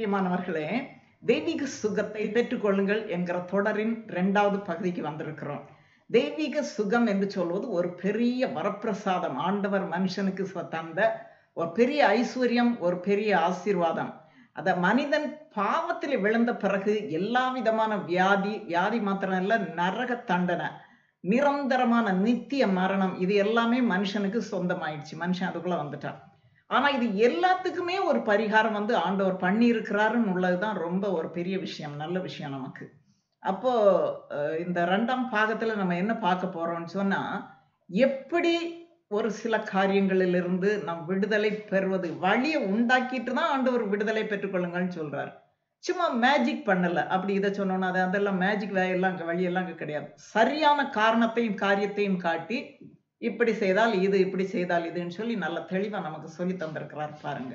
பிரியமானவர்களே, தெய்வீக சுகத்தை பெற்றுக்கொள்ளுங்கள் என்கிற தொடரின் 2வது பகுதிக்கு வந்திருக்கிறோம். தெய்வீக சுகம் என்று சொல்வது ஒரு பெரிய வரப்பிரசாதம். ஆண்டவர் மனுஷனுக்கு தந்த ஒரு பெரிய ஐஸ்வர்யம், ஒரு பெரிய ஆசீர்வாதம். அத மனிதன் பாவத்தில் விழுந்த பிறகு எல்லா விதமான வியாதி மாத்திரம் இல்ல, நரக தண்டனை, நிரந்தரமான நித்திய மரணம், இது எல்லாமே மனுஷனுக்கு சொந்தமாயிடுச்சு. மனுஷன் அதுக்குள்ள வந்துட்டான். ஆனா இது எல்லாத்துக்குமே ஒரு பரிகாரம் ஆண்டவர் பண்ணி இருக்கிறாருன்னு உள்ளதுதான் ரொம்ப ஒரு பெரிய விஷயம், நல்ல விஷயம் நமக்கு. அப்போ இந்த 2ஆம் பாகத்துல நம்ம என்ன பார்க்க போறோம்னு சொன்னா, எப்படி ஒரு சில காரியங்களிலிருந்து நம் விடுதலை பெறுவது, வழியை உண்டாக்கிட்டு தான் ஆண்டவர் விடுதலை பெற்றுக்கொள்ளுங்கள்னு சொல்றாரு. சும்மா மேஜிக் பண்ணல. அப்படி இதை சொன்னோம்னா அதெல்லாம் மேஜிக் வழியெல்லாம் கிடையாது. சரியான காரணத்தையும் காரியத்தையும் காட்டி இப்படி செய்தால் இது, இப்படி செய்தால் இதுன்னு சொல்லி நல்ல தெளிவா நமக்கு சொல்லி தந்திருக்கிறார் பாருங்க.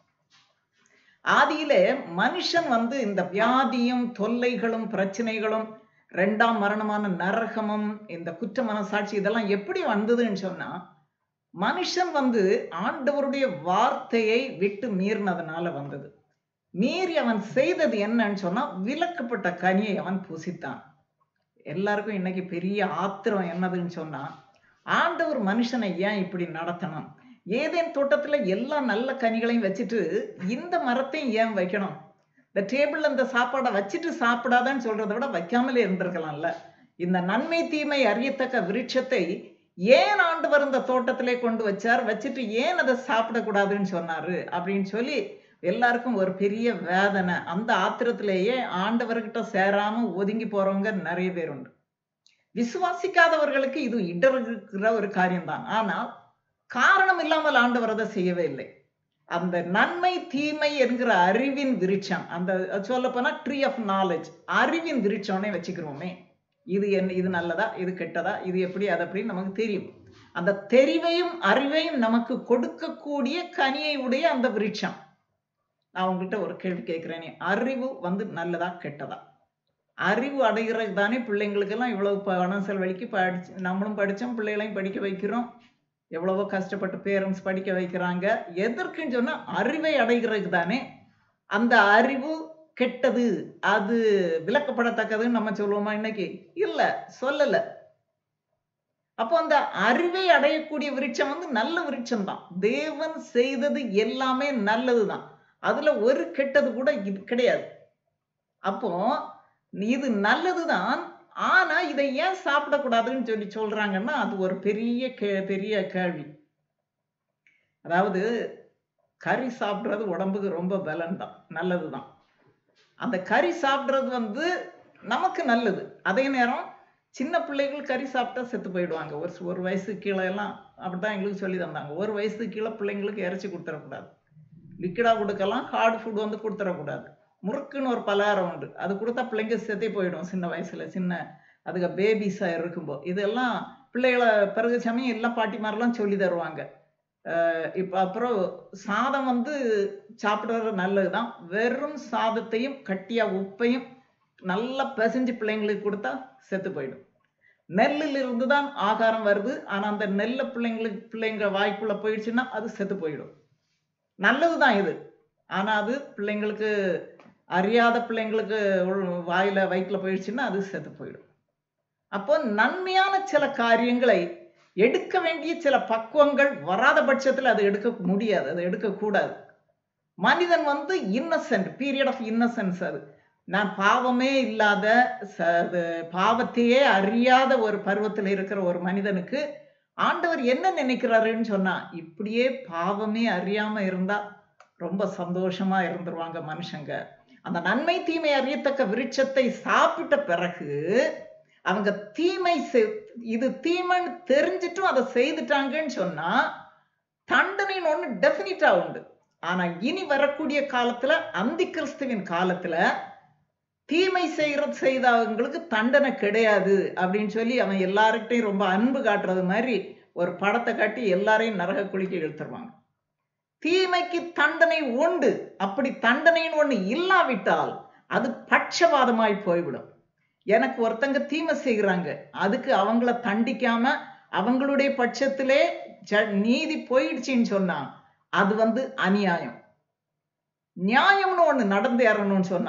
ஆதியிலே மனுஷன் இந்த வியாதியும் தொல்லைகளும் பிரச்சனைகளும் 2ஆம் மரணமான நரகமும் இந்த குற்ற மனசாட்சி இதெல்லாம் எப்படி வந்ததுன்னு சொன்னா, மனுஷன் ஆண்டவருடைய வார்த்தையை விட்டு மீறினதுனால வந்தது. மீறி அவன் செய்தது என்னன்னு சொன்னா, விலக்கப்பட்ட கனியை அவன் புசித்தான். எல்லாருக்கும் இன்னைக்கு பெரிய ஆத்திரம் என்னதுன்னு சொன்னா, ஆண்டவர் மனுஷனை ஏன் இப்படி நடத்தணும்? ஏதேன் தோட்டத்துல எல்லா நல்ல கனிகளையும் வச்சுட்டு இந்த மரத்தையும் ஏன் வைக்கணும்? இந்த டேபிள்ல இந்த சாப்பாடை வச்சுட்டு சாப்பிடாதான்னு சொல்றதை விட வைக்காமலே இருந்திருக்கலாம்ல. இந்த நன்மை தீமை அறியத்தக்க விருட்சத்தை ஏன் ஆண்டவர் இந்த தோட்டத்திலே கொண்டு வச்சார், வச்சுட்டு ஏன் அதை சாப்பிடக்கூடாதுன்னு சொன்னாரு அப்படின்னு சொல்லி எல்லாருக்கும் ஒரு பெரிய வேதனை. அந்த ஆத்திரத்திலேயே ஆண்டவர்கிட்ட சேராம ஒதுங்கி போறவங்க நிறைய பேர் உண்டு. விசுவாசிக்காதவர்களுக்கு இது இடர்கிற ஒரு காரியம்தான். ஆனால் காரணம் இல்லாமல் ஆண்டவர் அதை செய்யவே இல்லை. அந்த நன்மை தீமை என்கிற அறிவின் விருட்சம், அந்த சொல்ல போனா ட்ரீ ஆஃப் நாலேஜ், அறிவின் விருட்சம்னே வச்சுக்கிறோமே. இது நல்லதா, இது கெட்டதா, இது எப்படி, அது அப்படின்னு நமக்கு தெரியும். அந்த தெரிவையும் அறிவையும் நமக்கு கொடுக்கக்கூடிய கனியை உடைய அந்த விருட்சம். நான் உங்ககிட்ட ஒரு கேள்வி கேட்கிறேனே, அறிவு நல்லதா கெட்டதா? அறிவு அடைகிறது தானே பிள்ளைங்களுக்கெல்லாம் இவ்வளவு பணம் செலவழிக்கு நம்மளும் படித்தோம், பிள்ளைகளையும் படிக்க வைக்கிறோம். எவ்வளவோ கஷ்டப்பட்டு பேரண்ட்ஸ் படிக்க வைக்கிறாங்க. எதற்குன்னு சொன்னா அறிவை அடைகிறதுக்கு தானே. அந்த அறிவு கெட்டது, அது விலக்கப்படத்தக்கதுன்னு நம்ம சொல்லுவோமா இன்னைக்கு? இல்ல, சொல்லல. அப்போ அந்த அறிவை அடையக்கூடிய விருட்சம் நல்ல விருட்சம் தான். தேவன் செய்தது எல்லாமே நல்லதுதான். அதுல ஒரு கெட்டது கூட இது கிடையாது. அப்போ இது நல்லதுதான். ஆனா இதை ஏன் சாப்பிடக்கூடாதுன்னு சொல்றாங்கன்னா, அது ஒரு பெரிய கேள்வி. அதாவது கறி சாப்பிடுறது உடம்புக்கு ரொம்ப பலன் தான், நல்லதுதான். அந்த கறி சாப்பிடுறது நமக்கு நல்லது. அதே நேரம் சின்ன பிள்ளைகள் கறி சாப்பிட்டா செத்து போயிடுவாங்க. ஒரு வயசு கீழே எல்லாம் அப்படித்தான் எங்களுக்கு சொல்லி தந்தாங்க. ஒரு வயசு கீழே பிள்ளைங்களுக்கு இறைச்சி கொடுத்துடக்கூடாது. லிக்விடா கொடுக்கலாம், ஹார்ட் ஃபுட் கொடுத்துடக்கூடாது. முறுக்குன்னு ஒரு பலகாரம் உண்டு, அது கொடுத்தா பிள்ளைங்க செத்தே போயிடும் சின்ன வயசுல, அதுக்கு பேபிஸா இருக்கும்போது. இதெல்லாம் பிள்ளைகளை பிறகு சமயம் எல்லாம் பாட்டிமாரெல்லாம் சொல்லி தருவாங்க. இப்ப அப்புறம் சாதம் சாப்பிடுறது நல்லதுதான். வெறும் சாதத்தையும் கட்டியா உப்பையும் நல்லா பிசைஞ்சு பிள்ளைங்களுக்கு கொடுத்தா செத்து போயிடும். நெல்லில் இருந்துதான் ஆகாரம் வருது. ஆனா அந்த நெல்லை பிள்ளைங்க வாய்க்குள்ள போயிடுச்சுன்னா அது செத்து போயிடும். நல்லதுதான் இது. ஆனா அது பிள்ளைங்களுக்கு, அறியாத பிள்ளைங்களுக்கு வயிற்றுல போயிடுச்சுன்னா அது செத்து போயிடும். அப்போ நன்மையான சில காரியங்களை எடுக்க வேண்டிய சில பக்குவங்கள் வராத பட்சத்தில் அது எடுக்க முடியாது, அது எடுக்கக்கூடாது. மனிதன் இன்னசென்ட், பீரியட் ஆஃப் இன்னசென்ஸ். அது நான் பாவமே இல்லாத, பாவத்தையே அறியாத ஒரு பருவத்தில் இருக்கிற ஒரு மனிதனுக்கு ஆண்டவர் என்ன நினைக்கிறாருன்னு சொன்னா, இப்படியே பாவமே அறியாம இருந்தா ரொம்ப சந்தோஷமா இருந்துருவாங்க மனுஷங்க. அந்த நன்மை தீமை அறியத்தக்க விருட்சத்தை சாப்பிட்ட பிறகு அவங்க இது தீமைன்னு தெரிஞ்சிட்டும் அதை செய்துட்டாங்கன்னு சொன்னா தண்டனைன்னு ஒண்ணு டெஃபினிட்டா உண்டு. ஆனா இனி வரக்கூடிய காலத்துல, அந்தி கிறிஸ்துவின் காலத்துல, தீமை செய்தவங்களுக்கு தண்டனை கிடையாது அப்படின்னு சொல்லி அவன் எல்லார்கிட்டையும் ரொம்ப அன்பு காட்டுறது மாதிரி ஒரு படத்தை காட்டி எல்லாரையும் நரக குழிக்கு இழுத்துருவாங்க. தீமைக்கு தண்டனை உண்டு. அப்படி தண்டனைன்னு ஒண்ணு இல்லாவிட்டால் அது பட்சபாதமாய் போய்விடும். எனக்கு ஒருத்தங்க தீமை செய்கிறாங்க, அதுக்கு அவங்கள தண்டிக்காம அவங்களுடைய பட்சத்திலே நீதி போயிடுச்சுன்னு சொன்னா அது அநியாயம். நியாயம்னு ஒண்ணு நடந்தேறணும்னு சொன்னா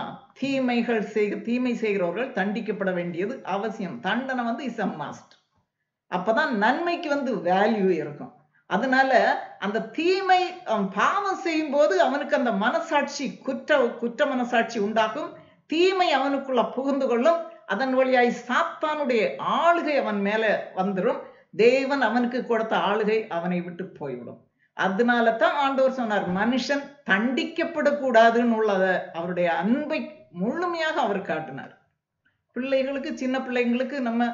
தீமை செய்கிறவர்கள் தண்டிக்கப்பட வேண்டியது அவசியம். தண்டனை வந்து இஸ் அ மஸ்ட். அப்பதான் நன்மைக்கு வந்து வேல்யூ இருக்கும். அதனால அந்த தீமை பாவம் செய்யும் போது அவனுக்கு அந்த மனசாட்சி குற்ற மனசாட்சி உண்டாகும். தீமை அவனுக்குள்ள புகுந்து கொள்ளும். அதன் வழியாய் சாத்தானுடைய ஆளுகை அவன் மேல வந்துடும். தேவன் அவனுக்கு கொடுத்த ஆளுகை அவனை விட்டு போய்விடும். அதனால தான் ஆண்டவர் சொன்னார், மனுஷன் தண்டிக்கப்படக்கூடாதுன்னு உள்ளத அவருடைய அன்பை முழுமையாக அவர் காட்டினார். பிள்ளைகளுக்கு, சின்ன பிள்ளைங்களுக்கு நம்ம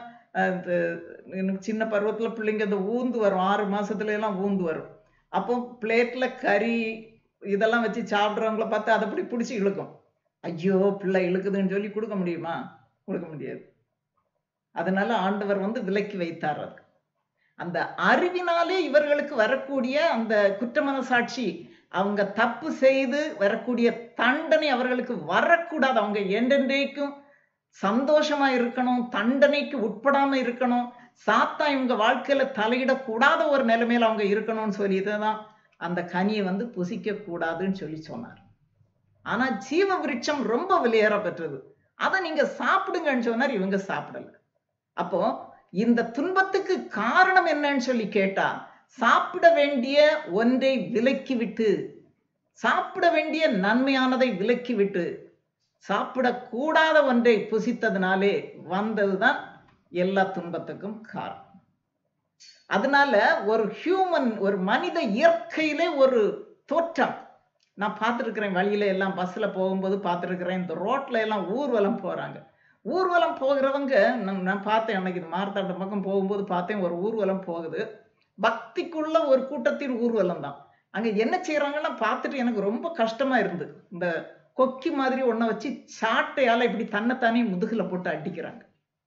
சின்ன பருவத்துல பிள்ளைங்க அந்த ஊந்து வரும், 6 மாசத்துல எல்லாம் ஊந்து வரும். அப்போ பிளேட்ல கறி இதெல்லாம் வச்சு சாப்பிட்றவங்கள பார்த்து அதை அப்படி பிடிச்சி இழுக்கும். ஐயோ பிள்ளை இழுக்குதுன்னு சொல்லி கொடுக்க முடியுமா? கொடுக்க முடியாது. அதனால ஆண்டவர் வந்து விலக்கி வைத்தார். அது அந்த அறிவினாலே இவர்களுக்கு வரக்கூடிய அந்த குற்றமனசாட்சி, அவங்க தப்பு செய்து வரக்கூடிய தண்டனை அவர்களுக்கு வரக்கூடாது. அவங்க என்றென்றைக்கும் சந்தோஷமா இருக்கணும், தண்டனைக்கு உட்படாம இருக்கணும், சாத்தா இவங்க வாழ்க்கையில தலையிடக்கூடாத ஒரு நிலைமையில அவங்க இருக்கணும்னு சொல்லி தான் அந்த கனியை வந்து புசிக்க கூடாதுன்னு சொல்லி சொன்னார். ஆனா ஜீவ விருட்சம் ரொம்ப விலையேற பெற்றது, அதை நீங்க சாப்பிடுங்கன்னு சொன்னார். இவங்க சாப்பிடல. அப்போ இந்த துன்பத்துக்கு காரணம் என்னன்னு சொல்லி கேட்டா, சாப்பிட வேண்டிய ஒன்றை விலக்கி விட்டு, சாப்பிட வேண்டிய நன்மையானதை விலக்கி விட்டு சாப்பிடக்கூடாத ஒன்றை புசித்ததுனாலே வந்ததுதான் எல்லா துன்பத்துக்கும் காரணம். அதனால ஒரு மனித இயற்கையிலே ஒரு தோற்றம் நான் பார்த்துருக்கிறேன். வழியில எல்லாம் பஸ்ல போகும்போது பார்த்துருக்கிறேன். இந்த ரோட்ல எல்லாம் ஊர்வலம் போறாங்க. ஊர்வலம் போகிறவங்க நான் பார்த்தேன். அன்னைக்கு மார்த்தாண்ட பக்கம் போகும்போது பார்த்தேன், ஒரு ஊர்வலம் போகுது. பக்திக்குள்ள ஒரு கூட்டத்தின் ஊர்வலம் தான். அங்க என்ன செய்யறாங்கன்னா பார்த்துட்டு எனக்கு ரொம்ப கஷ்டமா இருந்து. இந்த கொக்கி மாதிரி ஒன்ன வச்சு சாட்டையால இப்படி தன்னைத்தானே முதுகுல போட்டு அடிக்கிறாங்க.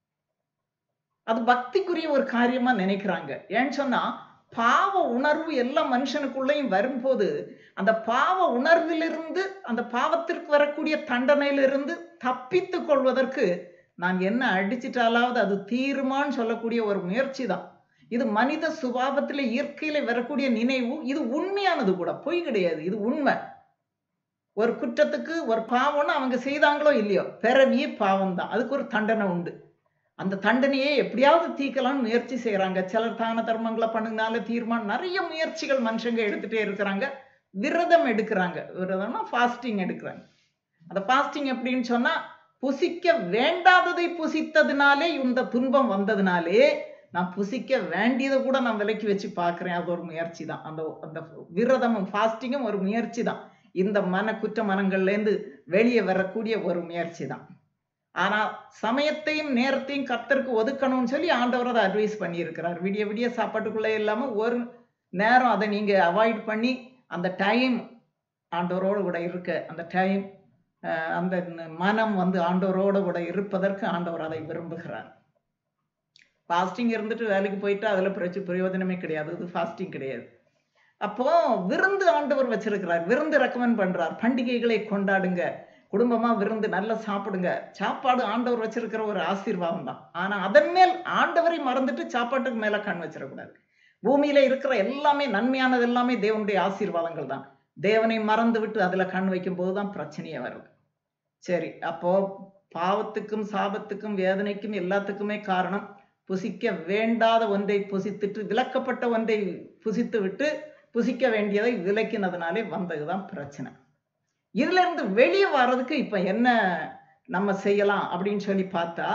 அது பக்திக்குரிய ஒரு காரியமா நினைக்கிறாங்க. ஏன்னு சொன்னா பாவ உணர்வு எல்லா மனுஷனுக்குள்ளேயும் வரும்போது அந்த பாவ உணர்விலிருந்து, அந்த பாவத்திற்கு வரக்கூடிய தண்டனையிலிருந்து தப்பித்து கொள்வதற்கு நான் என்ன அடிச்சிட்டாலாவது அது தீருமான்னு சொல்லக்கூடிய ஒரு முயற்சி தான். இது மனித சுபாவத்தில இயற்கையில வரக்கூடிய நினைவு. இது உண்மையானது கூட, பொய் கிடையாது, இது உண்மை. ஒரு குற்றத்துக்கு ஒரு பாவம்னு அவங்க செய்தாங்களோ இல்லையோ, பிறவியே பாவம் தான், அதுக்கு ஒரு தண்டனை உண்டு. அந்த தண்டனையை எப்படியாவது தீர்க்கலாம்னு முயற்சி செய்யறாங்க. சிலர் தான தர்மங்களை பண்ணுனால தீர்மானம், நிறைய முயற்சிகள் மனுஷங்க எடுத்துட்டே இருக்கிறாங்க. விரதம் எடுக்கிறாங்க. விரதம்னா ஃபாஸ்டிங் எடுக்கிறாங்க. அந்த ஃபாஸ்டிங் எப்படின்னு சொன்னா, புசிக்க வேண்டாததை புசித்ததுனாலே இந்த துன்பம் வந்ததுனாலே நான் புசிக்க வேண்டியதை கூட நான் விலக்கி வச்சு பார்க்கிறேன். அது ஒரு முயற்சி தான். அந்த விரதமும் ஃபாஸ்டிங்கும் ஒரு முயற்சி தான். இந்த குற்ற மனங்கள்ல இருந்து வெளியே வரக்கூடிய ஒரு முயற்சி தான். ஆனா சமயத்தையும் நேரத்தையும் கர்த்தருக்கு ஒதுக்கணும்னு சொல்லி ஆண்டவர் அதை அட்வைஸ் பண்ணி இருக்கிறார். விடிய விடிய சாப்பாட்டுக்குள்ளே இல்லாம ஒரு நேரம் அதை நீங்க அவாய்ட் பண்ணி அந்த டைம் ஆண்டவரோடு கூட இருக்க, அந்த டைம் அந்த மனம் வந்து ஆண்டவரோடு கூட இருப்பதற்கு ஆண்டவர் அதை விரும்புகிறார். ஃபாஸ்டிங் இருந்துட்டு வேலைக்கு போயிட்டா அதுல பிரயோஜனமே கிடையாது. இது ஃபாஸ்டிங் கிடையாது. அப்போ விருந்து ஆண்டவர் வச்சிருக்கிறார். விருந்து ரெக்கமெண்ட் பண்றார். பண்டிகைகளை கொண்டாடுங்க, குடும்பமா விருந்து நல்லா சாப்பிடுங்க. சாப்பாடு ஆண்டவர் வச்சிருக்கிற ஒரு ஆசீர்வாதம் தான். ஆனா அதன் மேல் ஆண்டவரை மறந்துட்டு சாப்பாட்டுக்கு மேல கண் வச்சிடக்கூடாது. பூமியில இருக்கிற எல்லாமே நன்மையானது எல்லாமே தேவனுடைய ஆசீர்வாதங்கள் தான். தேவனை மறந்து விட்டு அதுல கண் வைக்கும் போதுதான் பிரச்சனையே வருது. சரி, அப்போ பாவத்துக்கும் சாபத்துக்கும் வேதனைக்கும் எல்லாத்துக்குமே காரணம் புசிக்க வேண்டாத ஒன்றை புசித்துட்டு, விலக்கப்பட்ட ஒன்றை புசித்து விட்டு புசிக்க வேண்டியதை விலக்கினதுனாலே வந்ததுதான் பிரச்சனை. இதுல இருந்து வெளியே வர்றதுக்கு இப்ப என்ன நம்ம செய்யலாம் அப்படின்னு சொல்லி பார்த்தா,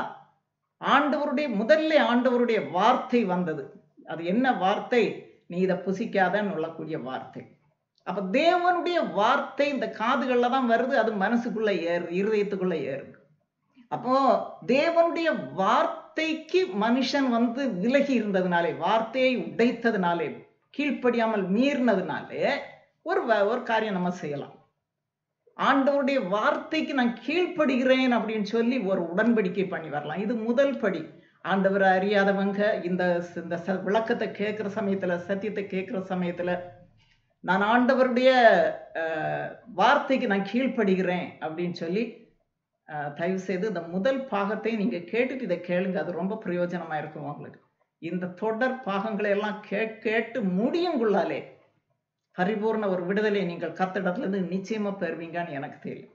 முதல்ல ஆண்டவருடைய வார்த்தை வந்தது. அது என்ன வார்த்தை? நீ இதை புசிக்காதன்னு சொல்லக்கூடிய வார்த்தை. அப்ப தேவனுடைய வார்த்தை இந்த காதுகள்ல தான் வருது, அது மனசுக்குள்ள ஏறு, இருதயத்துக்குள்ள ஏறுது. அப்போ தேவனுடைய வார்த்தைக்கு மனுஷன் வந்து விலகி இருந்ததுனாலே, வார்த்தையை உடைத்ததுனாலே, கீழ்ப்படியாமல் மீறினதுனாலே ஒரு காரியம் நம்ம செய்யலாம். ஆண்டவருடைய வார்த்தைக்கு நான் கீழ்ப்படுகிறேன் அப்படின்னு சொல்லி ஒரு உடன்படிக்கை பண்ணி வரலாம். இது முதல் படி. ஆண்டவரை அறியாதவங்க இந்த விளக்கத்தை கேட்கிற சமயத்துல, சத்தியத்தை கேட்கிற சமயத்துல, நான் ஆண்டவருடைய வார்த்தைக்கு நான் கீழ்ப்படுகிறேன் அப்படின்னு சொல்லி தயவு செய்து இந்த முதல் பாகத்தை நீங்க கேட்டுட்டு இதை கேளுங்க. அது ரொம்ப பிரயோஜனமா இருக்கும் உங்களுக்கு. இந்த தொடர் பாகங்களை எல்லாம் கேட்டு முடியுங்குள்ளாலே பரிபூர்ண ஒரு விடுதலை நீங்கள் கர்த்தரிடத்துல இருந்து நிச்சயமா பெறுவீங்கன்னு எனக்கு தெரியும்.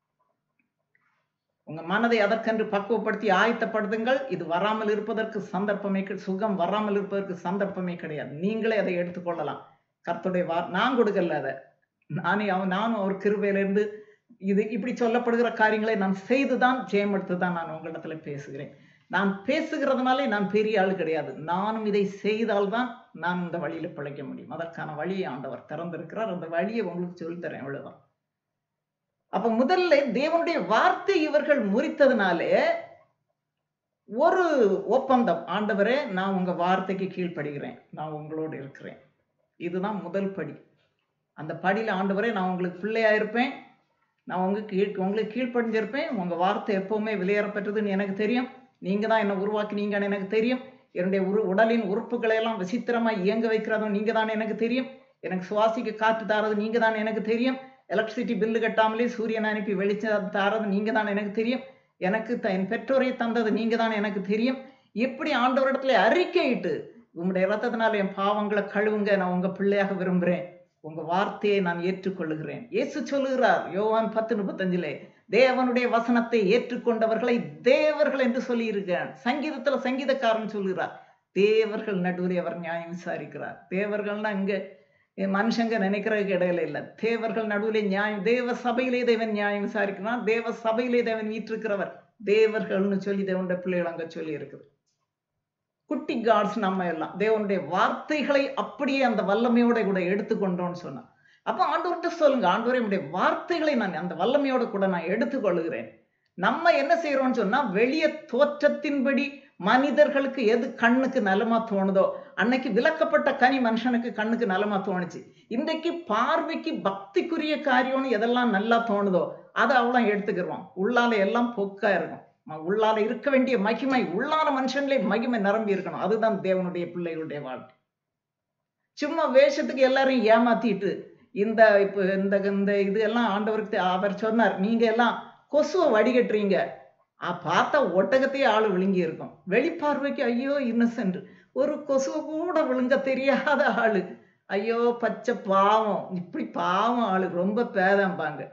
உங்க மனதை அதற்கென்று பக்குவப்படுத்தி ஆயத்தப்படுத்துங்கள். இது வராமல் இருப்பதற்கு சந்தர்ப்பமே, சுகம் வராமல் இருப்பதற்கு சந்தர்ப்பமே கிடையாது. நீங்களே அதை எடுத்துக்கொள்ளலாம். கர்த்தருடைய நான் கொடுக்கல அதை, நானும் அவர் கிருபையிலிருந்து இது இப்படி சொல்லப்படுகிற காரியங்களை நான் செய்துதான் ஜெயம் எடுத்துதான் நான் உங்களிடத்துல பேசுகிறேன். நான் பேசுகிறதுனாலே நான் பெரிய ஆள் கிடையாது. நானும் இதை செய்தால்தான் நான் இந்த வழியில பிழைக்க முடியும். அதற்கான வழியை ஆண்டவர் திறந்திருக்கிறார். அந்த வழியை உங்களுக்கு சொல்லித்தரேன், அவ்வளவுதான். அப்ப முதல்ல தேவனுடைய வார்த்தை இவர்கள் முறித்ததுனாலே ஒரு ஒப்பந்தம், ஆண்டவரே நான் உங்க வார்த்தைக்கு கீழ்ப்படுகிறேன், நான் உங்களோடு இருக்கிறேன். இதுதான் முதல் படி. அந்த படியில ஆண்டவரே நான் உங்களுக்கு பிள்ளையா இருப்பேன், நான் உங்களுக்கு கீழ்ப்படிஞ்சிருப்பேன், உங்க வார்த்தை எப்பவுமே விலையேறப்பட்டதுன்னு எனக்கு தெரியும், நீங்க தான் என்ன உருவாக்கினீங்கன்னு எனக்கு தெரியும், என்னுடைய உடலின் உறுப்புகளை எல்லாம் விசித்திரமா இயங்க வைக்கிறதும் நீங்க தான் எனக்கு தெரியும், எனக்கு சுவாசிக்க காற்று தாரது நீங்க தான் எனக்கு தெரியும், எலக்ட்ரிசிட்டி பில்லு கட்டாமலே சூரியன் அனுப்பி வெளிச்சம் தாரது நீங்க தான் எனக்கு தெரியும், எனக்கு என் பெற்றோரை தந்தது நீங்க தான் எனக்கு தெரியும். இப்படி ஆண்டவரிடத்துல அறிக்கையிட்டு உங்களுடைய இரத்தத்தினால என் பாவங்களை கழுவுங்க, நான் உங்க பிள்ளையாக விரும்புறேன், உங்க வார்த்தையை நான் ஏற்றுக்கொள்ளுகிறேன். இயேசு சொல்லுகிறார் யோவான் 10:35, தேவனுடைய வசனத்தை ஏற்றுக்கொண்டவர்களை தேவர்கள் என்று சொல்லி இருக்கிறார். சங்கீதத்துல சங்கீதக்காரன் சொல்லுகிறார், தேவர்கள் நடுவில் அவர் நியாயம் விசாரிக்கிறார். தேவர்கள்னா இங்க மனுஷங்க நினைக்கிறதுக்கு இடையில இல்ல, தேவர்கள் நடுவிலே நியாயம், தேவ சபையிலே தேவன் நியாயம் விசாரிக்கிறார், தேவ சபையிலே தேவன் வீற்றிருக்கிறவர், தேவர்கள்னு சொல்லி தேவனுடைய பிள்ளைகள் அங்க சொல்லி இருக்குது. குட்டி காட்ஸ் நம்ம எல்லாம் தேவனுடைய வார்த்தைகளை அப்படியே அந்த வல்லமையோட கூட எடுத்துக்கொண்டோம்னு சொன்னா, அப்ப ஆண்டவர்கிட்ட சொல்லுங்க, ஆண்டவரே உடைய வார்த்தைகளை நான் அந்த வல்லமையோட கூட நான் எடுத்துக்கொள்ளுகிறேன். நம்ம என்ன செய்யறோம்னு சொன்னா, வெளிய தோற்றத்தின்படி மனிதர்களுக்கு எது கண்ணுக்கு நலமா தோணுதோ, அன்னைக்கு விலக்கப்பட்ட கனி மனுஷனுக்கு கண்ணுக்கு நலமா தோணுச்சு. இன்றைக்கு பார்வைக்கு பக்திக்குரிய காரியம்னு எதெல்லாம் நல்லா தோணுதோ அதை அவ்வளவு எடுத்துக்கிறோம். உள்ளால எல்லாம் பொக்கா இருக்கும். உள்ளால இருக்க வேண்டிய மகிமை, உள்ளான மனுஷன்லே மகிமை நிரம்பி இருக்கணும். அதுதான் தேவனுடைய பிள்ளைகளுடைய வாழ்க்கை. சும்மா வேஷத்துக்கு எல்லாரையும் ஏமாத்திட்டு இந்த இது எல்லாம் ஆண்டவருக்கு அவர் சொன்னார், நீங்க எல்லாம் கொசுவை வடிகட்டுறீங்க, பார்த்தா ஒட்டகத்தையே ஆளு விழுங்கி இருக்கும். வெளிப்பார்வைக்கு ஐயோ இன்னசென்ட், ஒரு கொசுவை கூட விழுங்க தெரியாத ஆளு, ஐயோ பச்சை பாவம், இப்படி பாவம் ஆளு, ரொம்ப பேதம்பாங்க.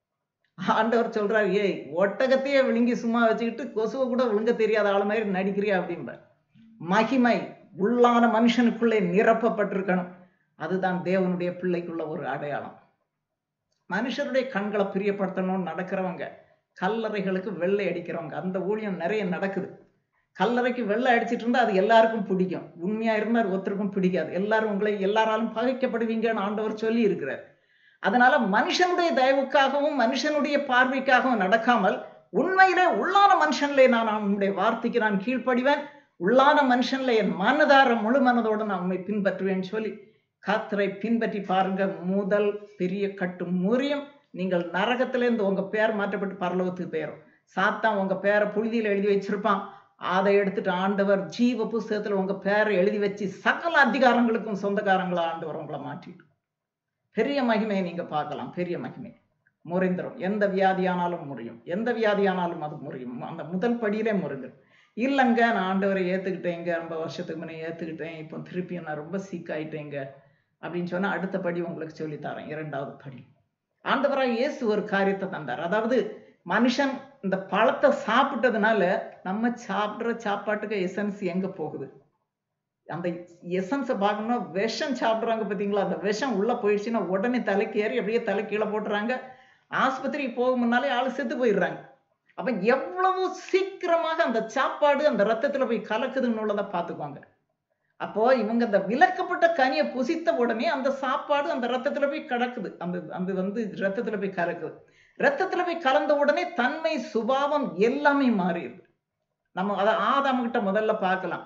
ஆண்டவர் சொல்றாரு, ஏய் ஒட்டகத்தையே விழுங்கி சும்மா வச்சுக்கிட்டு கொசுவை கூட விழுங்க தெரியாத ஆளு மாதிரி நடிக்கிறியா அப்படிம்பார். மகிமை உள்ளான மனுஷனுக்குள்ளே நிரப்பப்பட்டிருக்கணும். அதுதான் தேவனுடைய பிள்ளைக்குள்ள ஒரு அடையாளம். மனுஷருடைய கண்களை பிரியப்படுத்தணும்னு நடக்கிறவங்க கல்லறைகளுக்கு வெள்ளை அடிக்கிறவங்க, அந்த ஊழியம் நிறைய நடக்குது. கல்லறைக்கு வெள்ளை அடிச்சிட்டு இருந்தா அது எல்லாருக்கும் பிடிக்கும், உண்மையா இருந்தா ஒருத்தருக்கும் பிடிக்காது. எல்லாரும் உங்களை எல்லாராலும் பகைக்கப்படுவீங்கன்னு ஆண்டவர் சொல்லி இருக்கிறார். அதனால மனுஷனுடைய தயவுக்காகவும் மனுஷனுடைய பார்வைக்காகவும் நடக்காமல், உண்மையிலே உள்ளான மனுஷன்ல நான் உன்னுடைய வார்த்தைக்கு நான் கீழ்ப்படிவேன், உள்ளான மனுஷன்ல என் மனதார முழு மனதோடு நான் உண்மை பின்பற்றுவேன்னு சொல்லி கர்த்தரை பின்பற்றி பாருங்க. முதல் பெரிய கட்டு முறியும். நீங்கள் நரகத்திலேருந்து உங்க பேர் மாற்றப்பட்டு பரலோகத்துக்கு போயிடும். சாத்தான் உங்க பேரை புழுதியில எழுதி வச்சிருப்பான், அதை எடுத்துட்டு ஆண்டவர் ஜீவ புஸ்தகத்துல உங்க பேரை எழுதி வச்சு சகல அதிகாரங்களுக்கும் சொந்தக்காரங்களா ஆண்டவர் உங்களை மாற்றிட்டு பெரிய மகிமையை நீங்க பார்க்கலாம். பெரிய மகிமை முறிந்துடும். எந்த வியாதியானாலும் முறியும், எந்த வியாதியானாலும் அது முறியும். அந்த முதல் படியிலே முறிந்துடும். இல்லைங்க நான் ஆண்டவரை ஏத்துக்கிட்டேங்க, ரொம்ப வருஷத்துக்கு முன்னே ஏத்துக்கிட்டேன், இப்போ திருப்பியும் நான் ரொம்ப சீக்காயிட்டேங்க அப்படின்னு சொன்னா அடுத்த படி உங்களுக்கு சொல்லித்தரேன். இரண்டாவது படி, ஆண்டவராக இயேசு ஒரு காரியத்தை தந்தார். அதாவது மனுஷன் இந்த பழத்தை சாப்பிட்டதுனால நம்ம சாப்பிடுற சாப்பாட்டுக்கு எசன்ஸ் எங்க போகுது? அந்த எசன்ஸை பார்க்கணும்னா விஷம் சாப்பிடுறாங்க பார்த்தீங்களா, அந்த விஷம் உள்ள போயிடுச்சுன்னா உடனே தலைக்கு ஏறி அப்படியே தலை கீழே போட்டுறாங்க, ஆஸ்பத்திரிக்கு போக முன்னாலே ஆளு செத்து போயிடுறாங்க. அப்ப எவ்வளவு சீக்கிரமாக அந்த சாப்பாடு அந்த ரத்தத்துல போய் கலக்குதுன்னு உள்ளதை பார்த்துக்குவாங்க. அப்போ இவங்க அந்த விலக்கப்பட்ட கனியை புசித்த உடனே அந்த சாப்பாடு அந்த ரத்தத்துல போய் கலக்குது, அந்த ரத்தத்துல போய் கலக்குது. ரத்தத்துல போய் கலந்த உடனே தன்மை சுபாவம் எல்லாமே மாறிடுது. நம்ம அதை ஆதாம் கிட்ட முதல்ல பார்க்கலாம்.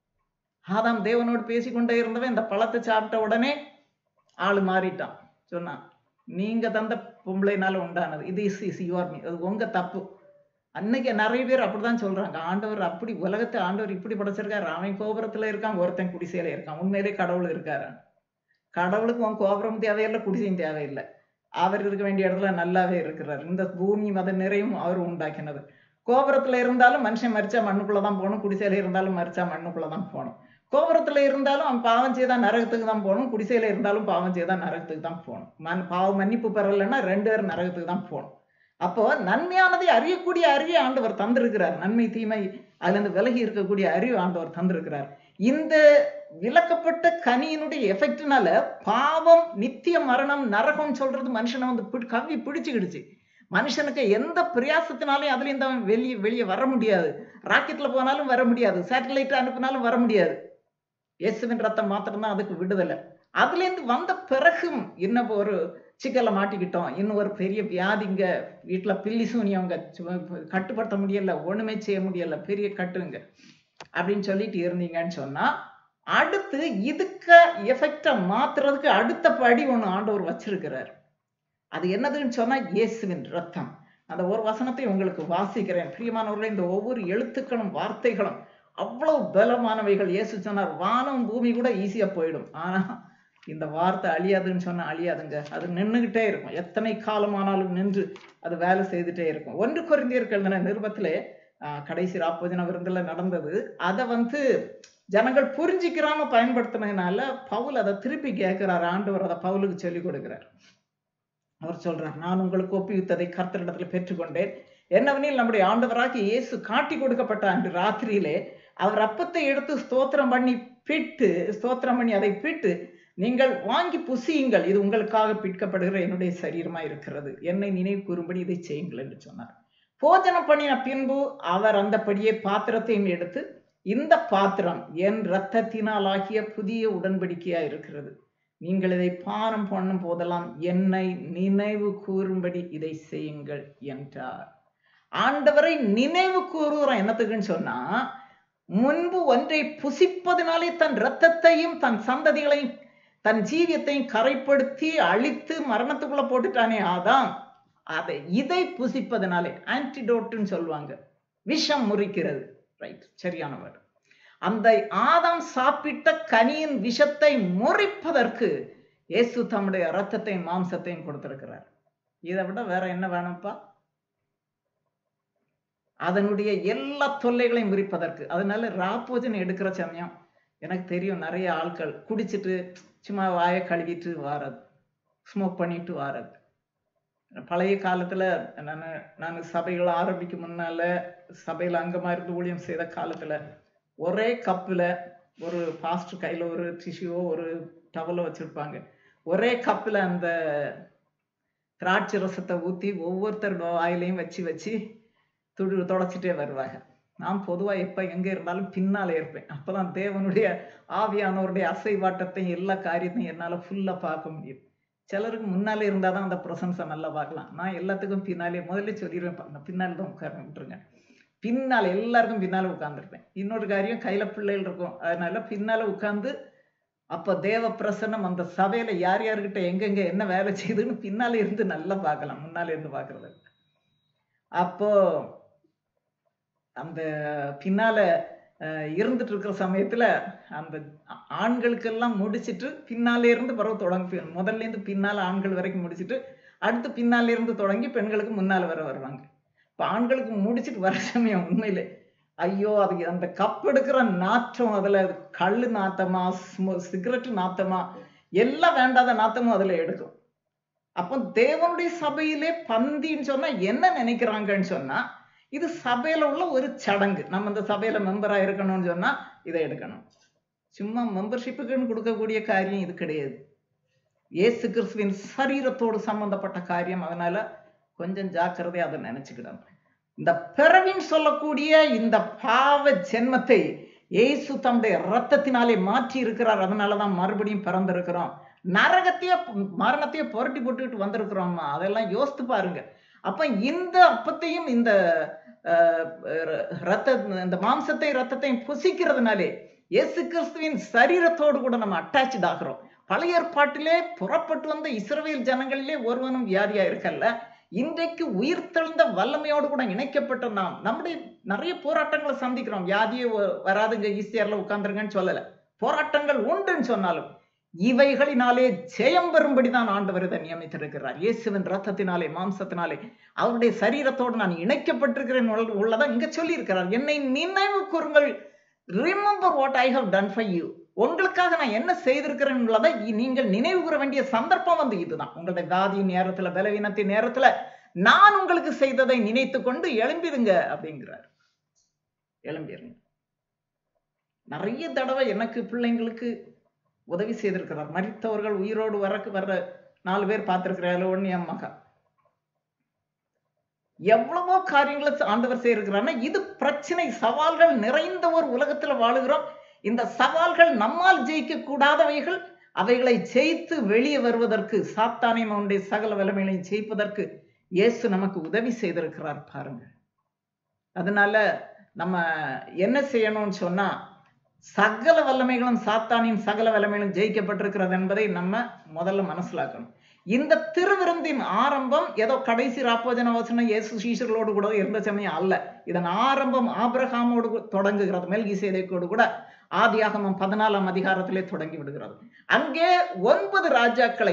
ஆதாம் தேவனோடு பேசிக்கொண்டே இருந்தவன் இந்த பழத்தை சாப்பிட்ட உடனே ஆளு மாறிட்டான். சொன்னா, நீங்க தந்த பொம்பளைனால உண்டானது, இது இஸ் யுவர் மீ, அது உங்க தப்பு. அன்னைக்கு நிறைய பேர் அப்படிதான் சொல்றாங்க, ஆண்டவர் அப்படி உலகத்தை ஆண்டவர் இப்படி படைச்சிருக்காரு, அவன் கோபுரத்துல இருக்கான், ஒருத்தன் குடிசையில இருக்கான். உண்மையிலே கடவுள் இருக்காரு. கடவுளுக்கு உன் கோபுரம் தேவையில்லை, குடிசையும் தேவையில்லை. அவர் இருக்க வேண்டிய இடத்துல நல்லாவே இருக்கிறார். இந்த பூமி மத நிறையும் அவர் உண்டாக்கினது. கோபுரத்துல இருந்தாலும் மனுஷன் மரிச்சா மண்ணுக்குள்ளதான் போகணும், குடிசையில இருந்தாலும் மரிச்சா மண்ணுக்குள்ளதான் போகணும். கோபுரத்துல இருந்தாலும் அவன் பாவம் செய்தா நரகத்துக்கு தான் போகணும், குடிசையில இருந்தாலும் பாவம் செய்தா நரகத்துக்கு தான் போகணும். பாவம் மன்னிப்பு பெறலைன்னா 2 பேரும் நரகத்துக்கு தான் போகணும். அப்போ நன்மையானதை அறியக்கூடிய அறிவை ஆண்டவர் தந்திருக்கிறார். நன்மை தீமை அதுல இருந்து விலகி இருக்கக்கூடிய அறிவு ஆண்டவர் தந்திருக்கிறார். இந்த விலக்கப்பட்ட கனியினுடைய எஃபெக்ட்னால பாவம், நித்திய மரணம், நரகம் சொல்றது மனுஷனை வந்து கவ்வி பிடிச்சுக்கிடுச்சு. மனுஷனுக்கு எந்த பிரயாசத்தினாலையும் அதுல இருந்து அவன் வெளியே வர முடியாது. ராக்கெட்ல போனாலும் வர முடியாது, சேட்டலைட் அனுப்பினாலும் வர முடியாது. இயேசுவின் ரத்தம் மாத்திரம்தான் அதுக்கு விடுதலை. அதுல இருந்து வந்த பிறகும் இன்னும் ஒரு சிக்கலை மாட்டிக்கிட்டோம், இன்னும் ஒரு பெரிய வியாதிங்க, வீட்டுல பில்லி சூனியவங்க, கட்டுப்படுத்த முடியல, ஒண்ணுமே செய்ய முடியல, பெரிய கட்டுங்க அப்படின்னு சொல்லிட்டு இருந்தீங்கன்னு சொன்னா, அடுத்து இதுக்கு எஃபெக்டை மாத்துறதுக்கு அடுத்த படி ஒண்ணு ஆண்டவர் வச்சிருக்கிறார். அது என்னதுன்னு சொன்னா இயேசுவின் ரத்தம். அந்த ஒரு வசனத்தை உங்களுக்கு வாசிக்கிறேன். பிரியமானவர்களே, இந்த ஒவ்வொரு எழுத்துக்களும் வார்த்தைகளும் அவ்வளவு பலமானவைகள். இயேசு சொன்னார், வானம் பூமி கூட ஈஸியா போயிடும், ஆனா இந்த வார்த்தை அழியாதுன்னு சொன்னா அழியாதுங்க. அது நின்றுகிட்டே இருக்கும், எத்தனை காலமானாலும் நின்று அது வேலை செய்துட்டே இருக்கும். 1 கொரிந்தியர்கள் நிருபத்திலே கடைசி 40 விருந்துல நடந்தது. அதை வந்து ஜனங்கள் புரிஞ்சிக்கிறாம பயன்படுத்தினதுனால பவுல் அதை திருப்பி கேட்கிறார். ஆண்டவர் அதை பவுலுக்கு சொல்லிக் கொடுக்கிறார். அவர் சொல்றார், நான் உங்களுக்கு ஒப்புவித்ததை கர்த்தரிடத்துல பெற்றுக்கொண்டேன். என்னவெனில் நம்முடைய ஆண்டவராகிய இயேசு காட்டி கொடுக்கப்பட்ட அன்று ராத்திரியிலே அவர் அப்பத்தை எடுத்து ஸ்தோத்திரம் பண்ணி அதை பிட்டு, நீங்கள் வாங்கி புசியுங்கள், இது உங்களுக்காக பிற்கப்படுகிற என்னுடைய சரீரமா இருக்கிறது, என்னை நினைவு கூறும்படி இதை செய்யுங்கள் என்று சொன்னார். போஜனம் பண்ணின பின்பு அவர் அந்தபடியே பாத்திரத்தையும் எடுத்து, இந்த பாத்திரம் என் இரத்தத்தினால் ஆகிய புதிய உடன்படிக்கையா இருக்கிறது, நீங்கள் இதை பானம் பண்ணும் போதெல்லாம் என்னை நினைவு கூறும்படி இதை செய்யுங்கள் என்றார். ஆண்டவரை நினைவு கூறுகிறோம் என்னத்துக்குன்னு சொன்னா, முன்பு ஒன்றை புசிப்பதனாலே தன் இரத்தத்தையும் தன் சந்ததிகளையும் தன் ஜீவியத்தையும் கரைப்படுத்தி அழித்து மரணத்துக்குள்ள போட்டுட்டானே ஆதாம், இதை புசிப்பதனாலே, ஆன்டிடோட்னு சொல்லுவாங்க, விஷம் முறிக்கிறது, ரைட், சரியான வேர்டு. அந்த ஆதாம் சாப்பிட்ட கனியின் விஷத்தை முறிப்பதற்கு இயேசு தம்முடைய இரத்தத்தையும் மாம்சத்தையும் கொடுத்திருக்கிறார். இதை விட வேற என்ன வேணும்ப்பா? அதனுடைய எல்லா தொல்லைகளையும் முறிப்பதற்கு. அதனால ராப்போஜன் எடுக்கிற சமயம் எனக்கு தெரியும், நிறைய ஆட்கள் குடிச்சிட்டு சும்மா வாயை கழுவிட்டு வாரது, ஸ்மோக் பண்ணிட்டு வாரது. பழைய காலத்துல நான் சபைகள் ஆரம்பிக்கும் முன்னால சபையில அங்கமா இருந்து ஊழியம் செய்த காலத்துல ஒரே கப்புல ஒரு பாஸ்டர் கையில ஒரு டிஷ்யூவோ ஒரு டவலோ வச்சிருப்பாங்க. ஒரே கப்புல அந்த திராட்சை ரசத்தை ஊத்தி ஒவ்வொருத்தரோட வாயிலையும் வச்சு தொடச்சிட்டே வருவாங்க. நான் பொதுவா எப்ப எங்க இருந்தாலும் பின்னால இருப்பேன். அப்பதான் தேவனுடைய ஆவியானவருடைய அசைவாட்டத்தையும் எல்லா காரியத்தையும் என்னால ஃபுல்லா பார்க்க முடியும். சிலருக்கு முன்னாலே இருந்தாதான் அந்த பிரசன்ஸை நல்லா பார்க்கலாம். நான் எல்லாத்துக்கும் பின்னாலே முதல்ல சொல்லிடுவேன், பின்னால தான் உட்கார விட்டுருங்க. பின்னால எல்லாருக்கும் பின்னால உட்கார்ந்துருப்பேன். இன்னொரு காரியம், கையில பிள்ளைகள் இருக்கும், அதனால பின்னால உட்கார்ந்து அப்ப தேவ பிரசன்னம் அந்த சபையில யார் யாருக்கிட்ட எங்கெங்க என்ன வேலை செய்யுதுன்னு பின்னால இருந்து நல்லா பார்க்கலாம், முன்னால இருந்து பார்க்கறது. அப்போ அந்த பின்னால இருந்துட்டு இருக்கிற சமயத்துல அந்த ஆண்களுக்கெல்லாம் முடிச்சிட்டு பின்னாலே இருந்து பிறகு தொடங்கி, முதல்ல இருந்து பின்னால ஆண்கள் வரைக்கும் முடிச்சிட்டு அடுத்து பின்னால இருந்து தொடங்கி பெண்களுக்கு முன்னால வருவாங்க. இப்ப ஆண்களுக்கு முடிச்சிட்டு வர சமயம் உண்மையிலே ஐயோ, அது அந்த கப் எடுக்கிற நாற்றம், அதுல கல்லு நாத்தமா சிகரெட் நாத்தமா எல்லாம் வேண்டாத நாத்தமும் அதுல எடுக்கும். அப்போ தேவனுடைய சபையிலே பந்தின்னு சொன்னா என்ன நினைக்கிறாங்கன்னு சொன்னா, இது சபையில உள்ள ஒரு சடங்கு, நம்ம இந்த சபையில மெம்பரா இருக்கணும்னு சொன்னா இதை எடுக்கணும். சும்மா மெம்பர்ஷிப்புக்குன்னு கொடுக்கக்கூடிய காரியம் இது கிடையாது. இயேசு கிறிஸ்துவின் சரீரத்தோடு சம்பந்தப்பட்ட காரியம். அதனால கொஞ்சம் ஜாக்கிரதையா அதை நினைச்சுக்கிடணும். இந்த பிறவின்னு சொல்லக்கூடிய இந்த பாவ ஜென்மத்தை இயேசு தம்முடைய இரத்தத்தினாலே மாற்றி இருக்கிறார். அதனாலதான் மறுபடியும் பிறந்திருக்கிறோம். நரகத்தையே மரணத்தையே புரட்டி போட்டுக்கிட்டு வந்திருக்கிறோம்மா, அதெல்லாம் யோசித்து பாருங்க. அப்ப இந்த அப்பத்தையும் இந்த இந்த மாம்சத்தை ரத்தத்தையும் புசிக்கிறதுனாலே இயேசு கிறிஸ்துவின் சரீரத்தோடு கூட நம்ம அட்டாச்சு ஆகிறோம். பழைய ஏற்பாட்டிலே புறப்பட்டு வந்த இஸ்ரவேல் ஜனங்களிலே ஒருவனும் வியாதியா இருக்கல்ல. இன்றைக்கு உயிர்த்தெழுந்த வல்லமையோடு கூட இணைக்கப்பட்ட நாம் நம்முடைய நிறைய போராட்டங்களை சந்திக்கிறோம். வியாதியே வராதுங்க, ஈஸியார்ல உட்கார்ந்துருங்கன்னு சொல்லல, போராட்டங்கள் உண்டுன்னு சொன்னாலும் இவைகளினாலே ஜெயம் பெறும்படிதான் ஆண்டவர் இதை நியமித்திருக்கிறார். இயேசுவின் ரத்தத்தினாலே மாம்சத்தினாலே அவருடைய சரீரத்தோடு நான் இணைக்கப்பட்டிருக்கிறேன் உள்ளதான் இங்க சொல்லி இருக்கிறார். என்னை நினைவு கூறுங்கள், remember what I have done for you. உங்களுக்காக நான் என்ன செய்திருக்கிறேன்றதை நீங்கள் நினைவு கூற வேண்டிய சந்தர்ப்பம் வந்து இதுதான். உங்களுடைய வியாதியின் நேரத்துல, பலவீனத்தின் நேரத்துல நான் உங்களுக்கு செய்ததை நினைத்து கொண்டு எழும்பிடுங்க அப்படிங்கிறார். எழும்பிடுங்க. நிறைய தடவை எனக்கு பிள்ளைங்களுக்கு உதவி செய்திருக்கிறார். மரித்தவர்கள் உயிரோடு வர்ற 4 பேர் பார்த்திருக்கிறார். ஒண்ணு என் மகா. எவ்வளவோ காரியங்களை ஆண்டவர் செய்திருக்கிறார். இது பிரச்சனை, சவால்கள் நிறைந்த ஒரு உலகத்துல வாழுகிறோம். இந்த சவால்கள் நம்மால் ஜெயிக்க கூடாதவைகள். அவைகளை ஜெயித்து வெளியே வருவதற்கு, சாத்தானையும் அவனுடைய சகல வல்லமைகளையும் ஜெயிப்பதற்கு இயேசு நமக்கு உதவி செய்திருக்கிறார் பாருங்க. அதனால நம்ம என்ன செய்யணும்னு சொன்னா, சகல வல்லமைகளும், சாத்தானின் சகல வல்லமைகளும் ஜெயிக்கப்பட்டிருக்கிறது என்பதை நம்ம முதல்ல மனசிலாக்கணும். இந்த திருவிருந்தின் ஆரம்பம் ஏதோ கடைசி ராப்போஜன வசனம் இயேசு சீஷர்களோடு கூட இருந்த சமயம் அல்ல. இதன் ஆரம்பம் ஆபிரகாமோடு தொடங்குகிறது. மெல்கிசேதேக்கோடு கூட ஆதியாகமம் 14ஆம் அதிகாரத்திலே தொடங்கி விடுகிறது. அங்கே 9 ராஜாக்களை,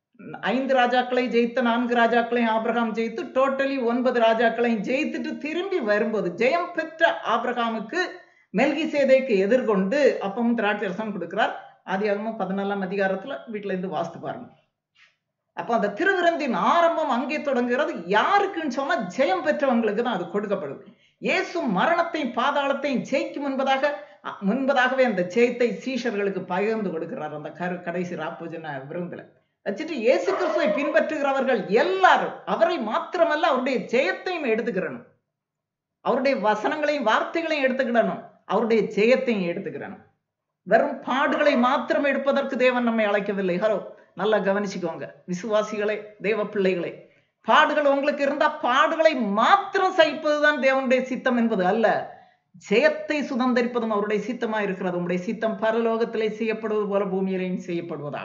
5 ராஜாக்களை ஜெயித்த, 4 ராஜாக்களை ஆபிரகாம் ஜெயித்து, டோட்டலி 9 ராஜாக்களையும் ஜெயித்துட்டு திரும்பி வரும்போது ஜெயம் பெற்ற ஆபிரகாமுக்கு மெல்கிசேதேக்கு எதிர்கொண்டு அப்பமும் திராட்சை ரசம் கொடுக்கிறார். ஆதியாகமம் 14ஆம் அதிகாரத்துல வீட்டுல இருந்து வாசித்து பாருங்க. அப்ப அந்த திருவிருந்தின் ஆரம்பம் அங்கே தொடங்குகிறது. யாருக்குன்னு சொன்னா ஜெயம் பெற்றவங்களுக்கு தான் அது கொடுக்கப்படுது. இயேசு மரணத்தையும் பாதாளத்தையும் ஜெயிக்கும் முன்பதாகவே அந்த ஜெயத்தை சீஷர்களுக்கு பகிர்ந்து கொடுக்கிறார் அந்த கடைசி ராப்போஜன விருந்துல வச்சுட்டு. இயேசு கிறிஸ்துவை பின்பற்றுகிறவர்கள் எல்லாரும் அவரை மாத்திரமல்ல, அவருடைய ஜெயத்தையும் எடுத்துக்கிறணும், அவருடைய வசனங்களையும் வார்த்தைகளையும் எடுத்துக்கிடணும், அவருடைய ஜெயத்தையும் எடுத்துக்கிறணும். வெறும் பாடுகளை மாத்திரம் எடுப்பதற்கு தேவன் நம்மை அழைக்கவில்லை. ஹலோ, நல்லா கவனிச்சுக்கோங்க விசுவாசிகளே, தேவ பிள்ளைகளே. பாடுகள் உங்களுக்கு இருந்தா பாடுகளை மாத்திரம் சகிப்பதுதான் தேவனுடைய சித்தம் என்பது அல்ல. ஜெயத்தை சுதந்திரிப்பதும் அவருடைய சித்தமா இருக்கிறது. உங்களுடைய சித்தம் பரலோகத்திலே செய்யப்படுவது போல பூமியிலையும் செய்யப்படுவதாக.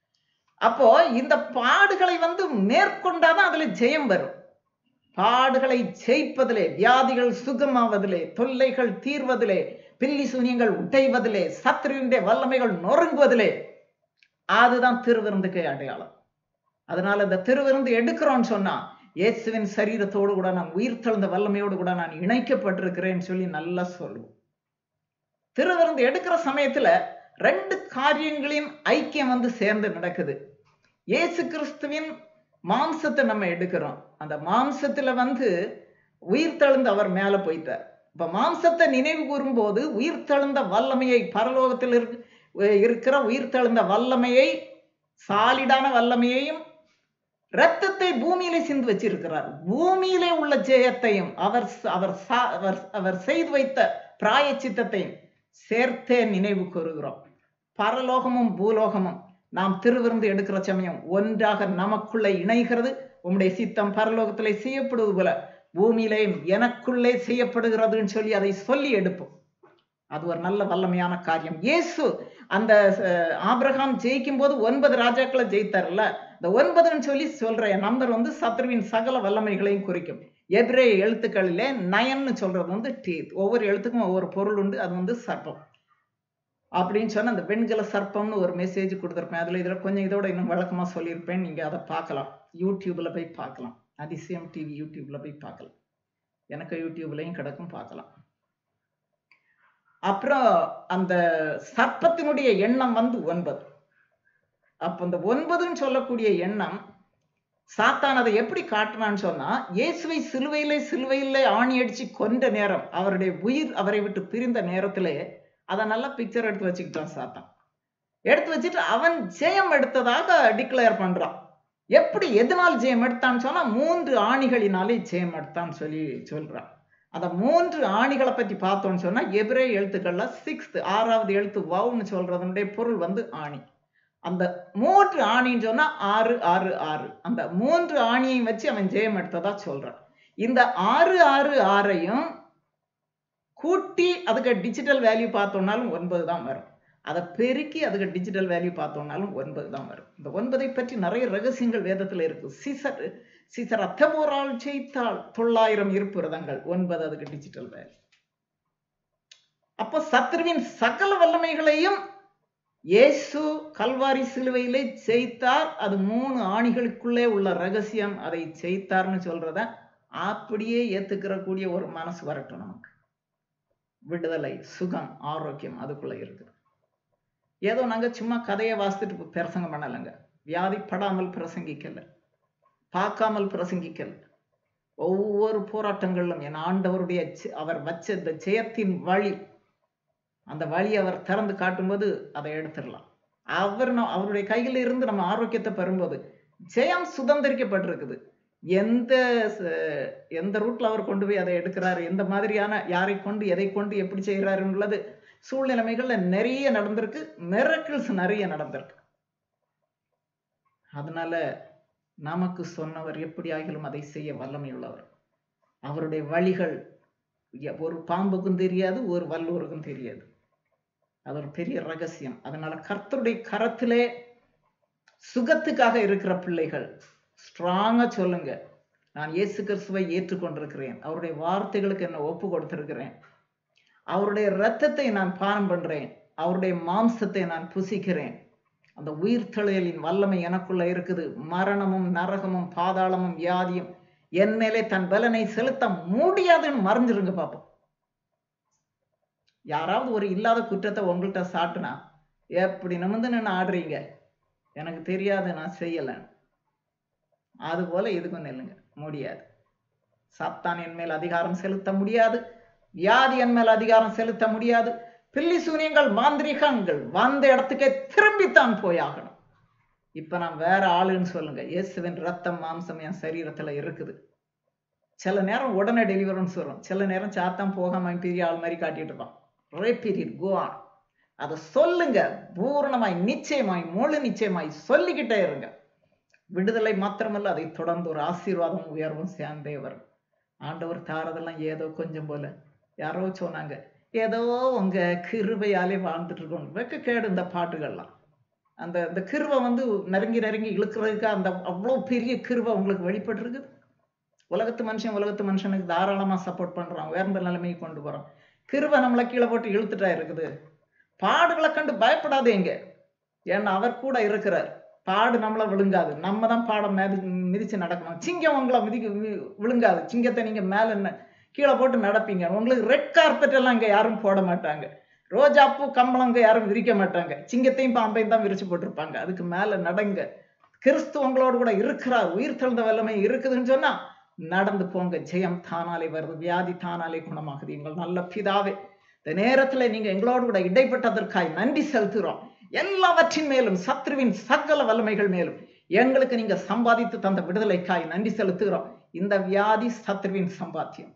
அப்போ இந்த பாடுகளை மேற்கொண்டாதான் அதுல ஜெயம் வரும். பாடுகளை ஜெயிப்பதிலே, வியாதிகள் சுகமாவதிலே, தொல்லைகள் தீர்வதிலே, பில்லி சூனியங்கள் உடைவதிலே, சத்துருவினுடைய வல்லமைகள் நொறுங்குவதிலே, அதுதான் திருவிருந்துக்கு அடையாளம். அதனால இந்த திருவிருந்து எடுக்கிறோம்னு சொன்னா, இயேசுவின் சரீரத்தோடு கூட நான் உயிர் தெழுந்த வல்லமையோடு கூட நான் இணைக்கப்பட்டிருக்கிறேன்னு சொல்லி நல்லா சொல்லுவோம். திருவிருந்து எடுக்கிற சமயத்துல 2 காரியங்களின் ஐக்கியம் சேர்ந்து நடக்குது. இயேசு கிறிஸ்துவின் மாம்சத்தை நம்ம எடுக்கிறோம். அந்த மாம்சத்துல உயிர் தெழுந்து அவர் மேல போயிட்டார். இப்ப மாம்சத்தை நினைவு கூறும் போது உயிர் தெழுந்த வல்லமையை, பரலோகத்தில் இருக்கிற உயிர் தெழுந்த வல்லமையை, சாலிடான வல்லமையையும், இரத்தத்தை பூமியிலே சிந்து வச்சிருக்கிறார். பூமியிலே உள்ள ஜெயத்தையும் அவர் செய்து வைத்த பிராயச்சித்தத்தையும் சேர்த்தே நினைவு கூறுகிறோம். பரலோகமும் பூலோகமும் நாம் திருவிருந்து எடுக்கிற சமயம் ஒன்றாக நமக்குள்ளே இணைகிறது. உம்முடைய சித்தம் பரலோகத்திலே செய்யப்படுவது போல பூமியிலேயும் எனக்குள்ளே செய்யப்படுகிறதுன்னு சொல்லி அதை சொல்லி எடுப்போம். அது ஒரு நல்ல வல்லமையான காரியம். இயேசு அந்த ஆபிரகாம் ஜெயிக்கும் போது 9 ராஜாக்களை ஜெயித்தார்ல, இந்த 9ன்னு சொல்லி சொல்ற நம்பர் சத்ருவின் சகல வல்லமைகளையும் குறிக்கும். எபிரேய எழுத்துக்களிலே 9ன்னு சொல்றது டீத். ஒவ்வொரு எழுத்துக்கும் ஒவ்வொரு பொருள் உண்டு. அது சர்ப்பம் அப்படின்னு சொன்ன அந்த வெண்கல சர்ப்பம்னு ஒரு மெசேஜ் கொடுத்துருப்பேன். இதுல கொஞ்சம் இதோட இன்னும் விளக்கமா சொல்லியிருப்பேன். நீங்க அதை பார்க்கலாம், யூடியூப்ல போய் பார்க்கலாம். அதிசயம் டிவி யூடியூப்ல போய் பார்க்கலாம். எனக்கு யூடியூப்லயும் கிடக்கும், பார்க்கலாம். அப்புறம் அந்த சர்ப்பத்தினுடைய எண்ணம் 9. அப்ப இந்த 9ன்னு சொல்லக்கூடிய எண்ணம் சாத்தான் அதை எப்படி காட்டுறான்னு சொன்னா, இயேசுவை சிலுவையிலே ஆணி அடிச்சு கொன்ற நேரம், அவருடைய உயிர் அவரை விட்டு பிரிந்த நேரத்திலே அதை நல்லா பிக்சர் எடுத்து வச்சுக்கிட்டான் சாத்தான். எடுத்து வச்சுட்டு அவன் ஜெயம் எடுத்ததாக டிக்ளேர் பண்றான். எப்படி, எதனால் ஜெயம் எடுத்தான்னு சொன்னா 3 ஆணிகளினாலே ஜெயம் எடுத்தான்னு சொல்லி சொல்றான். அந்த 3 ஆணிகளை பத்தி பார்த்தோம்னு சொன்னா, எபிரேய எழுத்துக்கள்ல 6வது எழுத்து வவுன்னு சொல்றதனுடைய பொருள் ஆணி. அந்த 3 ஆணின்னு சொன்னா 6 6 6. அந்த 3 ஆணியையும் வச்சு அவன் ஜெயம் எடுத்ததா சொல்றான். இந்த 6 6 6ஐயும் கூட்டி அதுக்கு டிஜிட்டல் வேல்யூ பார்த்தோம்னாலும் 9 தான் வரும். அதை பெருக்கி அதுக்கு டிஜிட்டல் வேல்யூ பார்த்தோம்னாலும் 9 தான் வரும். இந்த 9ஐ பற்றி நிறைய ரகசியங்கள் வேதத்துல இருக்கு. சீசர் அத்தபோரால் ஜெயித்தால் 900 இருப்பு ரதங்கள், 9 அதுக்கு டிஜிட்டல் வேல்யூ. அப்ப சத்ருவின் சகல வல்லமைகளையும் இயேசு கல்வாரி சிலுவையிலே ஜெயித்தார். அது 3 ஆணிகளுக்குள்ளே உள்ள ரகசியம். அதை ஜெயித்தார்னு சொல்றத அப்படியே ஏத்துக்கிற கூடிய ஒரு மனசு வரட்டும் நமக்கு. விடுதலை, சுகம், ஆரோக்கியம் அதுக்குள்ள இருக்குது. ஏதோ நாங்க சும்மா கதையை வாசித்துட்டு பிரசங்கம் பண்ணலைங்க. வியாதிப்படாமல் பிரசங்கிக்கல, பார்க்காமல் பிரசங்கிக்கல. ஒவ்வொரு போராட்டங்களிலும் என் ஆண்டவருடைய அவர் வச்ச இந்த ஜெயத்தின் வழி, அந்த வழி அவர் திறந்து காட்டும்போது அதை எடுத்துடலாம். அவருடைய கையில இருந்து நம்ம ஆரோக்கியத்தை பெறும்போது ஜெயம் சுதந்திரிக்கப்பட்டிருக்குது. எந்த ரூட்ல அவர் கொண்டு போய் அதை எடுக்கிறாரு, எந்த மாதிரியான யாரை கொண்டு எதை கொண்டு எப்படி செய்யறாருன்றது சூழ்நிலைமைகள்ல நிறைய நடந்திருக்கு. மிரக்கிள்ஸ் நிறைய நடந்திருக்கு. அதனால நமக்கு சொன்னவர் எப்படி ஆகிலும் அதை செய்ய வல்லமை உள்ளவர். அவருடைய வழிகள் ஒரு பாம்புக்கும் தெரியாது, ஒரு வல்லூருக்கும் தெரியாது. அது ஒரு பெரிய ரகசியம். அதனால கர்த்தருடைய கரத்திலே சுகத்துக்காக இருக்கிற பிள்ளைகள் ஸ்ட்ராங்கா சொல்லுங்க, நான் இயேசு கிறிஸ்துவை ஏற்றுக்கொண்டிருக்கிறேன், அவருடைய வார்த்தைகளுக்கு என்ன ஒப்பு கொடுத்திருக்கிறேன், அவருடைய இரத்தத்தை நான் பானம் பண்றேன், அவருடைய மாம்சத்தை நான் புசிக்கிறேன், அந்த உயிர்த்தெழுதலின் வல்லமை எனக்குள்ள இருக்குது, மரணமும் நரகமும் பாதாளமும் வியாதியும் என் மேலே தன் பலனை செலுத்த முடியாதுன்னு மறைஞ்சிருங்க பாப்போம். யாராவது ஒரு இல்லாத குற்றத்தை உங்கள்கிட்ட சாட்டுனா எப்படி நிமிந்து நின்று ஆடுறீங்க, எனக்கு தெரியாது நான் செய்யல, அது போல இதுக்கும் நெல்லுங்க. முடியாது. சாத்தான் என் மேல் அதிகாரம் செலுத்த முடியாது, வியாதி என் மேல் அதிகாரம் செலுத்த முடியாது. பில்லி சூனியங்கள் மாந்திரிகங்கள் வந்த இடத்துக்கே திரும்பித்தான் போயாகணும். இப்ப நான் வேற ஆளுன்னு சொல்லுங்க. இயேசுவின் ரத்தம் மாம்சம் என் சரீரத்துல இருக்குது. சில நேரம் உடனே டெலிவரன்ஸ் வரும், சில நேரம் சாத்தான் போகாம பெரிய ஆள் மாதிரி காட்டிட்டு இருப்பான். அதை சொல்லுங்க, பூரணமாய் நிச்சயமாய் முழு நிச்சயமாய் சொல்லிக்கிட்டே இருங்க. விடுதலை மாத்திரமல்ல, அதை தொடர்ந்து ஒரு ஆசீர்வாதம் உயர்வும் சேர்ந்தே வரும். ஆண்டவர் தாரதெல்லாம் ஏதோ கொஞ்சம் போல. யாரோ சொன்னாங்க, ஏதோ உங்க கிருபையாலே வாழ்ந்துட்டு இருக்கோம். வெக்க கேடு இந்த பாட்டுகள்லாம். அந்த கிருவை நெருங்கி நெருங்கி இழுக்கிறதுக்கு அந்த அவ்வளவு பெரிய கிருவை உங்களுக்கு வெளிப்பட்டு இருக்குது. உலகத்து மனுஷனுக்கு தாராளமா சப்போர்ட் பண்றான், உயர்ந்த நிலைமையை கொண்டு போறான். கிருவை நம்மளை கீழே போட்டு இழுத்துட்டா இருக்குது. பாடுகளை கண்டு பயப்படாதேங்க, ஏன்னா அவர் கூட இருக்கிறார். பாடு நம்மளை விழுங்காது, நம்ம தான் பாடம் மிதிச்சு நடக்கணும். சிங்கம் உங்களை விழுங்காது. சிங்கத்தை நீங்க மேல கீழே போட்டு நடப்பீங்க. உங்களுக்கு ரெட் கார்பெட் எல்லாம் இங்க யாரும் போட மாட்டாங்க, ரோஜா பூ கம்பளம் இங்க யாரும் விரிக்க மாட்டாங்க. சிங்கத்தையும் பாம்பையும் தான் விரிச்சு போட்டிருப்பாங்க. அதுக்கு மேல நடங்க. கிறிஸ்து உங்களோடு கூட இருக்கிறார், உயிர் தெழுந்த வல்லமை இருக்குதுன்னு சொன்னா நடந்து போங்க. ஜெயம் தானாலே வருது, வியாதி தானாலே குணமாகுது. எங்கள் நல்ல பிதாவே, இந்த நேரத்துல நீங்க எங்களோடு கூட இடைப்பட்டதற்காய் நன்றி செலுத்துகிறோம். எல்லாவற்றின் மேலும் சத்ருவின் சகல வல்லமைகள் மேலும் எங்களுக்கு நீங்க சம்பாதித்து தந்த விடுதலைக்காய் நன்றி செலுத்துகிறோம். இந்த வியாதி சத்ருவின் சம்பாத்தியம்.